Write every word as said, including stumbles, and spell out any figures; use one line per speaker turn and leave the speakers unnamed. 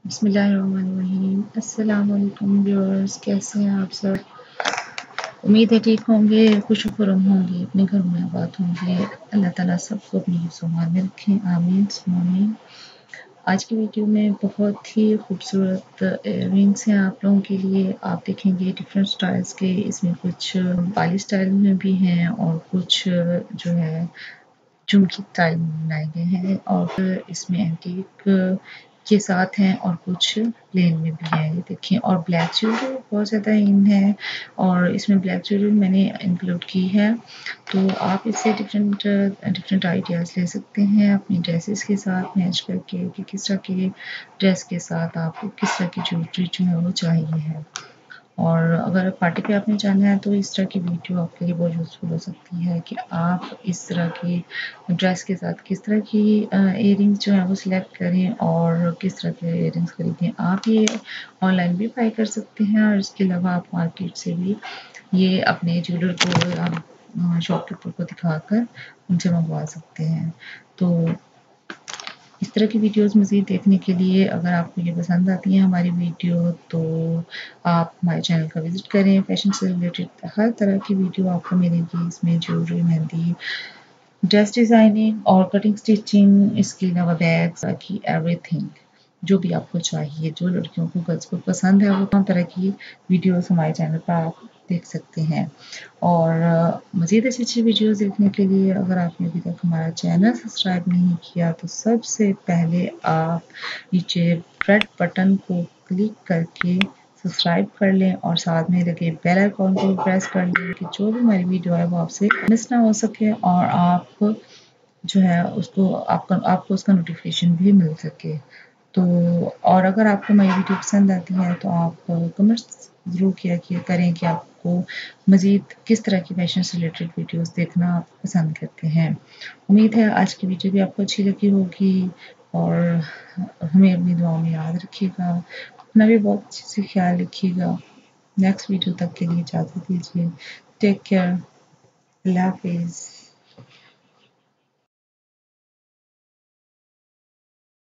बिस्मिल्लाहिर्रहमानिर्रहीम। अस्सलाम वालेकुम व्यूअर्स, कैसे हैं आप सब? उम्मीद है ठीक होंगे, खुश खुरम होंगे, अपने घर में आबाद होंगे। अल्लाह ताला सबको अपनी हिफ्ज़-ओ-मान में रखें, आमीन सुम्मा आमीन। आज की वीडियो में बहुत ही खूबसूरत इयररिंग्स हैं आप लोगों के लिए। आप देखेंगे डिफरेंट स्टाइल्स के, इसमें कुछ बाली स्टाइल में भी हैं और कुछ जो है झुमकी स्टाइल में बनाए गए हैं और इसमें एंटीक के साथ हैं और कुछ प्लेन में भी है। ये देखिए, और ब्लैक ज्वेलरी बहुत ज़्यादा इन है और इसमें ब्लैक ज्वेलरी मैंने इंक्लूड की है, तो आप इससे डिफरेंट डिफरेंट आइडियाज़ ले सकते हैं अपनी ड्रेसेस के साथ मैच करके कि किस तरह की ड्रेस के साथ आपको किस तरह की ज्वेलरी जो है वो चाहिए है। और अगर पार्टी पे आपने जाना है तो इस तरह की वीडियो आपके लिए बहुत यूज़फुल हो सकती है कि आप इस तरह की ड्रेस के साथ किस तरह की इयररिंग्स जो है वो सिलेक्ट करें और किस तरह के इयररिंग्स खरीदें। आप ये ऑनलाइन भी बाई कर सकते हैं और इसके अलावा आप मार्केट से भी ये अपने ज्वेलर को शॉपकीपर को दिखाकर उनसे मंगवा सकते हैं। तो इस तरह की वीडियोस मज़ीद देखने के लिए अगर आपको ये पसंद आती है हमारी वीडियो, तो आप हमारे चैनल का विज़िट करें। फैशन से रिलेटेड हर तरह की वीडियो आपको मिलेगी। इसमें ज्वेलरी, मेहंदी, ड्रेस डिज़ाइनिंग और कटिंग स्टिचिंग, इसके अलावा बैग्स की एवरीथिंग जो भी आपको चाहिए, जो लड़कियों को गर्ल्स को पसंद है, वो तमाम तरह की वीडियोस हमारे चैनल पर आप देख सकते हैं। और मज़ीद अच्छी अच्छी वीडियोस देखने के लिए अगर आपने अभी तक हमारा चैनल सब्सक्राइब नहीं किया तो सबसे पहले आप नीचे रेड बटन को क्लिक करके सब्सक्राइब कर लें और साथ में लगे बेल आइकॉन को प्रेस कर लें कि जो भी हमारी वीडियो है वो आपसे मिस ना हो सके और आप जो है उसको आपका आपको उसका नोटिफिकेशन भी मिल सके। तो और अगर आपको हमारी वीडियो पसंद आती है तो आप कमेंट्स ज़रूर किया किया करें कि आपको मज़ीद किस तरह की फैशन से रिलेटेड वीडियोस देखना आप पसंद करते हैं। उम्मीद है आज की वीडियो भी आपको अच्छी लगी होगी और हमें अपनी दुआओं में याद रखिएगा। अपना भी बहुत अच्छे से ख्याल रखिएगा। नेक्स्ट वीडियो तक के लिए इजाज़त दीजिए। Take care. अल्लाह हाफिज़।